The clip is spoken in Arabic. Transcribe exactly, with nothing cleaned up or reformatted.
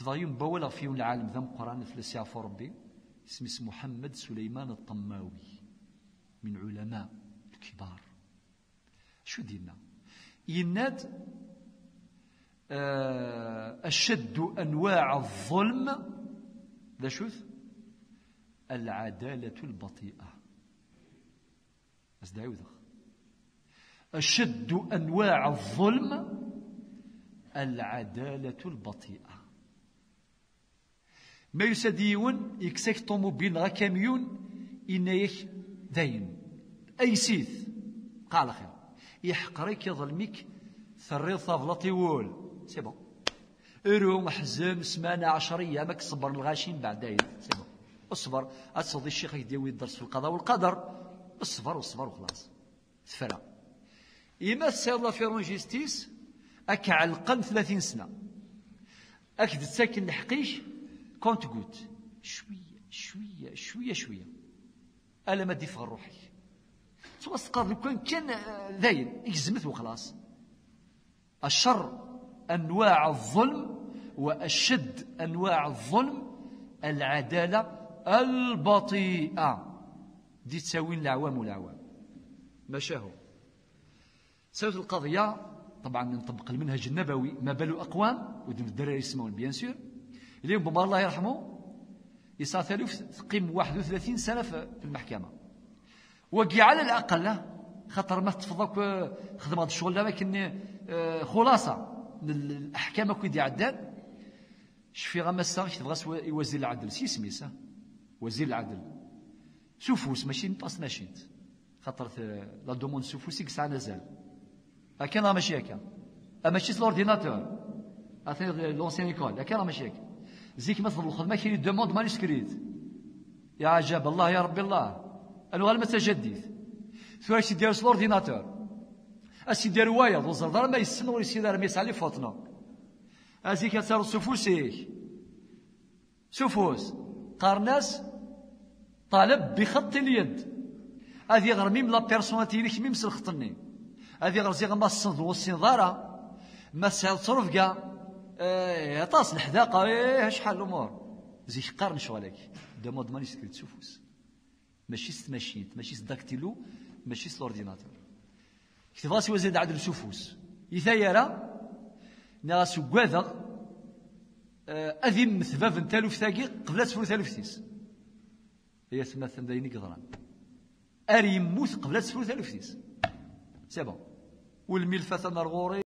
كتضايم بولا فيون العالم ذا مقران فلسي عفو ربي اسمه محمد سليمان الطماوي من علماء الكبار. شو دينا يناد آه أشد أنواع الظلم ذا شوث العدالة البطيئة. أشد أنواع الظلم العدالة البطيئة. ما يسديون يكسك طوموبيل غا كاميون إنايك داين أي سيث قال خير يحقريك يظلمك ثريض طافلطي وول سي بون إرو محزن سمانة عشرية ماك صبر الغاشين بعد داين سي بون اصبر أتصدي الشيخ يديوي الدرس في القضاء والقدر اصبر واصبر وخلاص تفرع إما السيضة في رونجيستيس أك علقن ثلاثين سنة أك تساكن الحقيش كونت قوت شوية شوية شوية شوية ألا ما ديفغ روحي توسقط لو كان كان ذاين يجزمت وخلاص. الشر أنواع الظلم وأشد أنواع الظلم العدالة البطيئة دي تساوين العوام والعوام ماشاهو. سوت القضية طبعا نطبق المنهج النبوي ما بالو أقوام ودم الدراري يسمون بيان سور اليوم بما الله يرحمه يساثلوا تقيم واحد وثلاثين سنة في المحكمة وقي على الأقل خاطر ما تفضلك خدم هذا الشغل لكن خلاصة الأحكام كي عدان شفي غمسا تبغى وزير العدل سي سميسه وزير العدل سوفوس ماشي نطاس ماشيت خاطر لا دوموند سوفوسي كسا نزال كان راه ماشي هكا ماشي لورديناتور اثني لونسيان ايكول كان راه ماشي هكا زيك مثلا الخدمه كاين دوموند مانuscrite يا عجب الله يا ربي الله انا غير متجدد ثم اش يدير لورديناتور اش يدير وايض وزر ما يسن ولا يسير ما يسعى لي فوتنا ازيك تسار سوفوسي سوفوس قارناس طالب بخط اليد هذه غير ميم لا بيرسوناليتي ليك ميم سلختني هذه غير زي غما الصند والسنظاره ما سهل تصرف كاع ايه طاس الحداقه ايه شحال الامور زي قارن شغلك دوموند ماني سكريت سوفوس ماشي ستماشيت ماشي داكتيلو ماشي سلورديناتور كتب راسي وزيد عدل سوفوس يثايرا ناسو كواذا اذن مثباب نتالو في ثاقي قبل تفلو ثالوفتيس هي ثم ثمديني قدران اري يموت قبل تفلو ثالوفتيس سي بون والملفات نرغوري